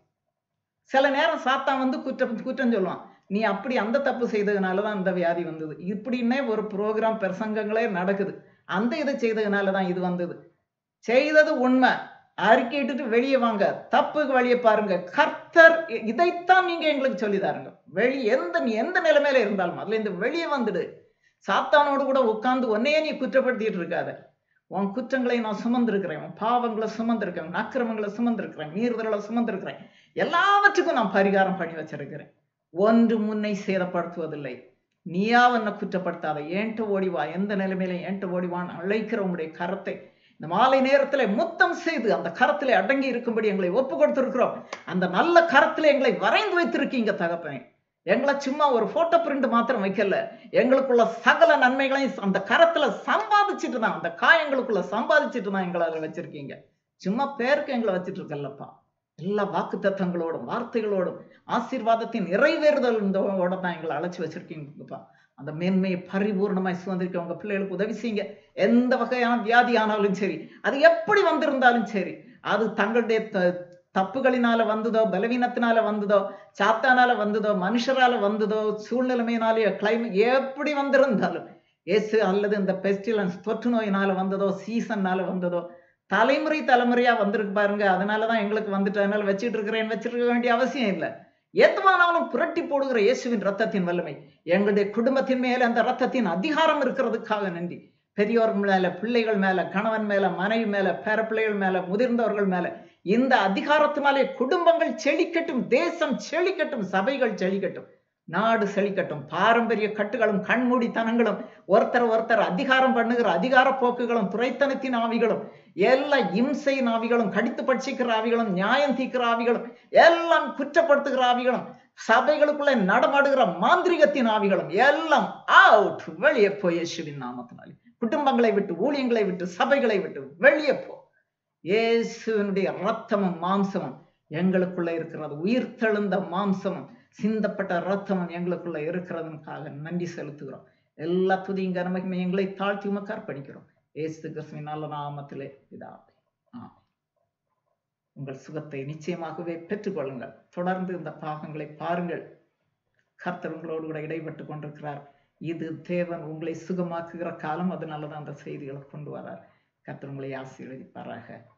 சில நேரம் சாத்தான் குற்றம் சொல்லுவான், நீ அப்படி அந்த தப்பு செய்ததுனாலதான் இந்த வியாதி வந்தது. இப்படின்னே ஒரு ப்ரோக்ராம் பிரசங்கங்களே நடக்குது. அந்த இதை செய்ததுனாலதான் இது வந்தது. செய்தது உண்மை, அறிக்கையிட்டு வெளியே வாங்க, தப்புக்கு வழியை பாருங்க. கர்த்தர் இதைத்தான் நீங்க எங்களுக்கு சொல்லிதாருங்க. எந்த நிலைமையில இருந்தாலும் அதுல இந்த வெளியே வந்துடு. சாத்தானோடு கூட உட்கார்ந்து ஒன்னையே நீ குற்றப்படுத்திட்டு இருக்காத. உன் குற்றங்களை நான் சுமந்திருக்கிறேன், உன் பாவங்களை சுமந்திருக்கிறேன், உன் அக்கிரமங்களை சுமந்திருக்கிறேன், மீறுதல்களை சுமந்திருக்கிறேன். எல்லாவற்றுக்கும் நான் பரிகாரம் பண்ணி வச்சிருக்கிறேன். ஒன்று முன்னை சேதப்படுத்துவதில்லை. நீயா உன்னை குற்றப்படுத்தாத, ஏன்ட்டு ஓடிவா, எந்த நிலைமையில ஏன்ட்டு ஓடிவான்னு அழைக்கிற உங்களுடைய கரத்தை இந்த மாலை நேரத்திலே முத்தம் செய்து அந்த கரத்திலே அடங்கி இருக்கும்படி எங்களை ஒப்பு கொடுத்திருக்கிறோம். அந்த நல்ல கரத்திலே எங்களை வரைந்து வைத்திருக்கீங்க தகப்பனே. எங்களை சும்மா ஒரு போட்டோ பிரிண்ட் மாத்திரம் வைக்கல, எங்களுக்குள்ள சகல நன்மைகளையும் அந்த கரத்துல சம்பாதிச்சுட்டு தான், அந்த காயங்களுக்குள்ள சம்பாதிச்சுட்டு தான் எங்களை அதில் வச்சிருக்கீங்க. சும்மா பேருக்கு எங்களை வச்சுட்டு இருக்கல்லப்பா. எல்லா வாக்கு தத்தங்களோடும் வார்த்தைகளோடும் ஆசீர்வாதத்தின் நிறைவேறுதலோட தான் எங்களை அழைச்சி வச்சிருக்கீங்கப்பா. அந்த மேன்மையை பரிபூர்ணமாய் சுதந்திரிக்க உங்க பிள்ளைகளுக்கு உதவி செய்யுங்க. எந்த வகையான வியாதி ஆனாலும் சரி, அது எப்படி வந்திருந்தாலும் சரி, அது தங்களுடைய தப்புகளினால வந்ததோ, பலவீனத்தினால வந்ததோ, சாத்தானால வந்ததோ, மனுஷரால வந்ததோ, சூழ்நிலைமையினாலே கிளைமேட் எப்படி வந்திருந்தாலும், இயேசு அல்லது இந்த பெஸ்டிலன்ஸ் தொற்று நோயினால வந்ததோ, சீசன்னால வந்ததோ, தலைமுறையா வந்திருக்கு பாருங்க. அதனாலதான் எங்களுக்கு வந்துட்டு, அதனால வச்சிருக்க வேண்டிய அவசியம் இல்லை. எதுவானாலும் புரட்டி போடுகிற இயேசுவின் ரத்தத்தின் வல்லமை எங்களுடைய குடும்பத்தின் மேல அந்த ரத்தத்தின் அதிகாரம் இருக்கிறதுக்காக நன்றி. பெரியோர் மேல, பிள்ளைகள் மேல, கணவன் மேல, மனைவி மேல, பேர பிள்ளைகள் மேல, முதிர்ந்தவர்கள் மேல இந்த அதிகாரத்தினாலே குடும்பங்கள் செழிக்கட்டும், தேசம் செழிக்கட்டும், சபைகள் செழிக்கட்டும், நாடு செழிக்கட்டும். பாரம்பரிய கட்டுகளும் கண்மூடித்தனங்களும், ஒருத்தர் அதிகாரம் பண்ணுகிற அதிகார போக்குகளும், துறைத்தனத்தின் ஆவிகளும், எல்லா இம்சையின் ஆவிகளும், கடித்து பட்சிக்கிற ஆவிகளும், நியாயம் தீக்கிற ஆவிகளும், எல்லாம் குற்றப்படுத்துகிற ஆவிகளும் சபைகளுக்குள்ள நடமாடுகிற மாந்திரிகத்தின் ஆவிகளும் எல்லாம் அவுட், வெளியே போ இயேசுவின் நாமத்தினாலே. குடும்பங்களை விட்டு, ஊழியங்களை விட்டு, சபைகளை விட்டு வெளியே போ. இயேசுவினுடைய ரத்தமும் மாம்சமும் எங்களுக்குள்ள இருக்கிறது. உயிர் தெழுந்த மாம்சமும் சிந்தப்பட்ட ரத்தமும் எங்களுக்குள்ள இருக்கிறதுக்காக நன்றி செலுத்துகிறோம். எல்லா துதியும் கனமகிமை எங்களை தாழ்த்தி உமக்கு அர்ப்பணிக்கிறோம். இயேசு கிறிஸ்துவின் நல்ல நாமத்திலே பிதாவே. உங்கள் சுகத்தை நிச்சயமாகவே பெற்றுக்கொள்ளுங்கள். தொடர்ந்து இந்த பாகங்களை பாருங்கள். கர்த்தர் உங்களோடு கூட இடைப்பட்டு கொண்டிருக்கிறார். இது தேவன் உங்களை சுகமாக்குகிற காலம். அதனாலதான் அந்த செய்திகளை கொண்டு வரார். கர்த்தர் உங்களை ஆசீர்வதிப்பாராக.